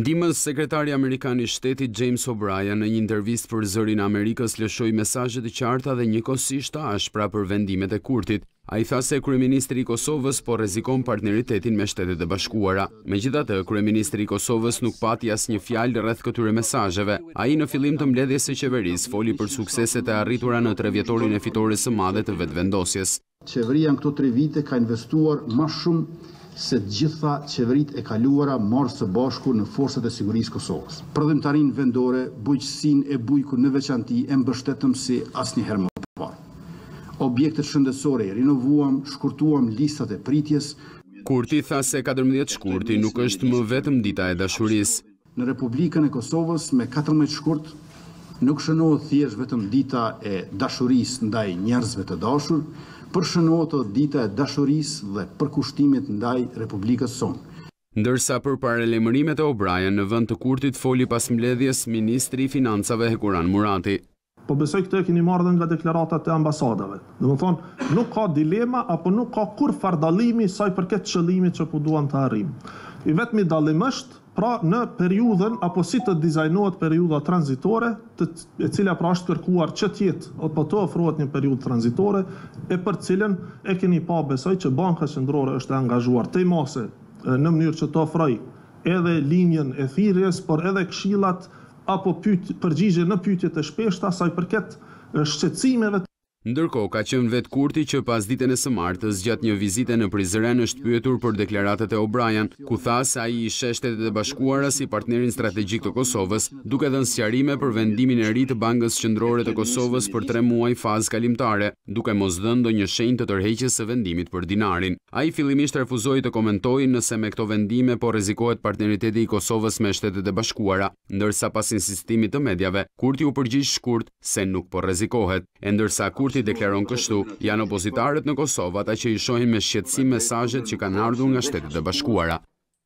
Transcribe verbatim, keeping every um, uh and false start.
Ndihmës sekretari amerikan i shtetit James O'Brien në një intervistë për Zërin e Amerikës lëshoi mesazhe të qarta dhe njëkohësisht të ashpra për vendimet e Kurtit. Ai tha se kryeministri i Kosovës po rrezikon partneritetin me Shtetet e Bashkuara. Megjithatë, kryeministri i Kosovës nuk pati asnjë fjalë rreth këtyre mesazheve. Ai në fillim të mbledhjes së qeverisë foli për sukseset e arritura në trevjetorin e fitores së madhe të vetvendosjes. Qeveria në këto tre vite ka investuar më shumë se gjitha qeverit e kaluara marrë së bashku në forcat e sigurisë Kosovës. Përdhimtarinë vendore, bujqësinë e bujku në veçanti e mbështetëm si asnjëherë më parë. Objektet shëndetësore i rinovuam, shkurtuam listat e pritjes. Kurti tha se katërmbëdhjetë shkurti nuk është më vetëm dita e dashurisë. Në Republikën e Kosovës me katërmbëdhjetë shkurt nuk shënohet thjesht vetëm dita e dashurisë ndaj njerëzve të dashur, për shënohet dita e dashurisë dhe përkushtimit ndaj Republikës sonë. Ndërsa për paralajmërimet e O'Brien në vend të Kurtit foli pas mbledhjes ministri i financave Hekuran Murati. Po besoj këtë e keni marrë dhe nga deklaratat e ambasadave. Dhe më thonë, nuk ka dilema apo nuk ka kur fardalimi saj përket qëllimit që po duan të arrim. I vetmi dallim është pra në periudhën apo si të dizajnohet periudha tranzitore, të, e cila pra është kërkuar që tjetë, apo të ofrohet një periudhë tranzitore, e për cilën e keni pa besoj që Banka Qendrore është angazhuar te mase në mënyrë që të ofroj edhe linjën e thirrjes, por edhe këshillat apo pyet, përgjigje në pyetjet e shpeshta saj përket shqetësimeve. Ndërkohë, ka qenë vetë Kurti që pas ditën e së martës gjatë një vizite në Prizren është pyetur për deklaratat e O'Brien, ku tha se ai i sheh Shtetet e Bashkuara si partnerin strategjik të Kosovës, duke dhënë sqarime për vendimin e ri të Bankës Qendrore të Kosovës për tre muaj fazë kalimtare, duke mos dhënë ndonjë shenjë të tërheqjes së vendimit për dinarin. Ai fillimisht refuzoi të komentojë nëse me këto vendime po rrezikohet partneriteti i Kosovës me Shtetet e Bashkuara, ndërsa pas insistimit të mediave, Kurti u përgjigj shkurt se nuk po rrezikohet, e ndërsa Kurti Kurti deklaron kështu, janë opozitarët në Kosovë ata që i shohin me shqetësim mesazhet që kanë ardhur nga Shtetet e Bashkuara.